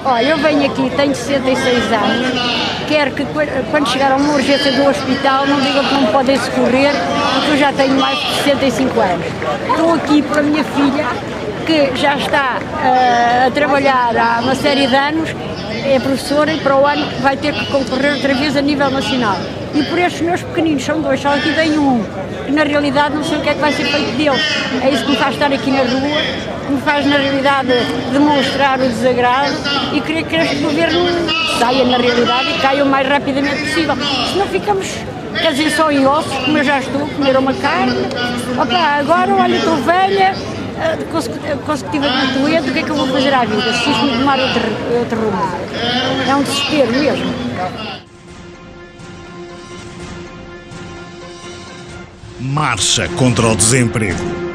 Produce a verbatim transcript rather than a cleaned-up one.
Olha, eu venho aqui, tenho sessenta e seis anos, quero que quando chegar a uma urgência do hospital não digam que não me podem socorrer, porque eu já tenho mais de sessenta e cinco anos. Estou aqui pela minha filha, que já está uh, a trabalhar há uma série de anos, é professora e para o ano vai ter que concorrer outra vez a nível nacional. E por estes meus pequeninos, são dois, só aqui tenho um, que na realidade não sei o que é que vai ser feito deles. É isso que me faz estar aqui na rua, que me faz na realidade demonstrar o desagrado e querer que este governo saia na realidade e caia o mais rapidamente possível. Senão ficamos, quer dizer, só em ossos, como eu já estou, comer uma carne. Opa, agora, olha, estou velha, consecutivamente doente, o que é que eu vou fazer à vida? Se isto me tomar outro, outro rumo. É um desespero mesmo. Marcha contra o desemprego.